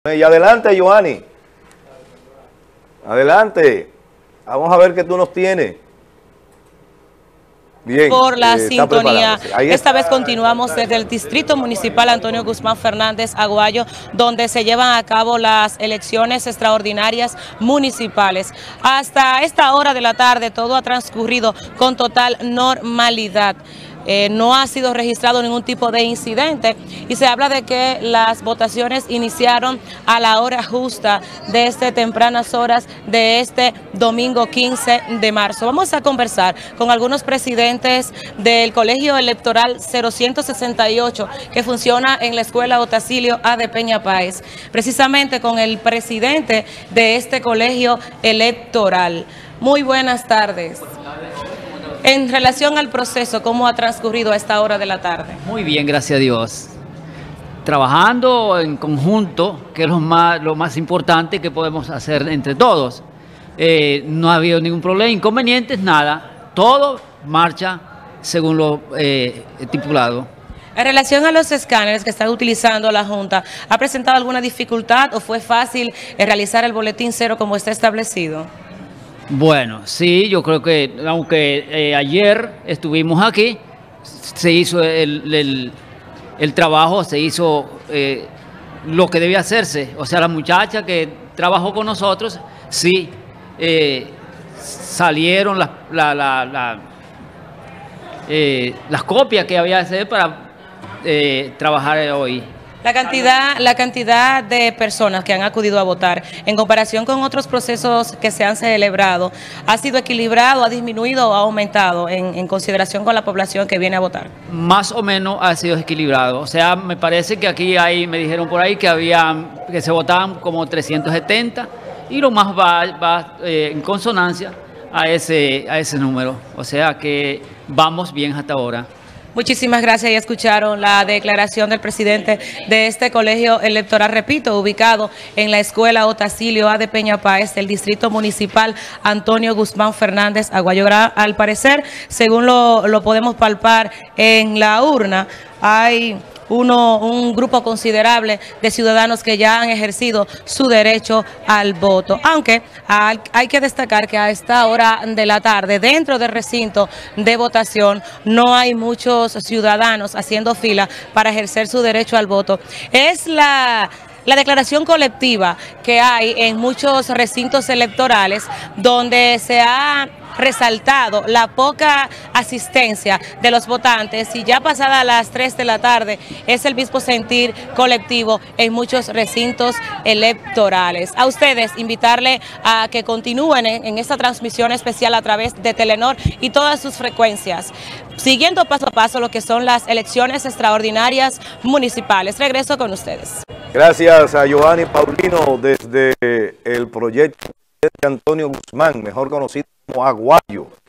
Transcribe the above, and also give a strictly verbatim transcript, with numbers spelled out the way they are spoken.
Y adelante, Joanny. Adelante. Vamos a ver qué tú nos tienes. Bien. Por la eh, sintonía. Esta vez continuamos desde el Distrito Municipal Antonio Guzmán Fernández, Aguayo, donde se llevan a cabo las elecciones extraordinarias municipales. Hasta esta hora de la tarde todo ha transcurrido con total normalidad. Eh, no ha sido registrado ningún tipo de incidente y se habla de que las votaciones iniciaron a la hora justa desde tempranas horas de este domingo quince de marzo. Vamos a conversar con algunos presidentes del Colegio Electoral cero sesenta y ocho que funciona en la Escuela Otacilio A. de Peña Páez, precisamente con el presidente de este colegio electoral. Muy buenas tardes. En relación al proceso, ¿cómo ha transcurrido a esta hora de la tarde? Muy bien, gracias a Dios. Trabajando en conjunto, que es lo más, lo más importante que podemos hacer entre todos. Eh, no ha habido ningún problema, inconvenientes, nada. Todo marcha según lo eh, estipulado. En relación a los escáneres que está utilizando la Junta, ¿ha presentado alguna dificultad o fue fácil realizar el boletín cero como está establecido? Bueno, sí, yo creo que aunque eh, ayer estuvimos aquí, se hizo el, el, el trabajo, se hizo eh, lo que debía hacerse. O sea, la muchacha que trabajó con nosotros, sí, eh, salieron las, la, la, la, eh, las copias que había que hacer para eh, trabajar hoy. La cantidad, la cantidad de personas que han acudido a votar en comparación con otros procesos que se han celebrado, ¿ha sido equilibrado, ha disminuido o ha aumentado en, en consideración con la población que viene a votar? Más o menos ha sido equilibrado. O sea, me parece que aquí hay, me dijeron por ahí que había, que se votaban como trescientos setenta y lo más va, va eh, en consonancia a ese, a ese número. O sea que vamos bien hasta ahora. Muchísimas gracias. Ya escucharon la declaración del presidente de este colegio electoral, repito, ubicado en la Escuela Otacilio A. de Peña Páez, del Distrito Municipal Antonio Guzmán Fernández, Aguayo. Al parecer, según lo, lo podemos palpar en la urna, hay Uno, un grupo considerable de ciudadanos que ya han ejercido su derecho al voto. Aunque hay, hay que destacar que a esta hora de la tarde, dentro del recinto de votación, no hay muchos ciudadanos haciendo fila para ejercer su derecho al voto. Es la... La declaración colectiva que hay en muchos recintos electorales donde se ha resaltado la poca asistencia de los votantes y ya pasadas las tres de la tarde es el mismo sentir colectivo en muchos recintos electorales. A ustedes invitarle a que continúen en, en esta transmisión especial a través de Telenor y todas sus frecuencias, siguiendo paso a paso lo que son las elecciones extraordinarias municipales. Regreso con ustedes. Gracias a Joanny Paulino desde el proyecto de Antonio Guzmán, mejor conocido como Aguayo.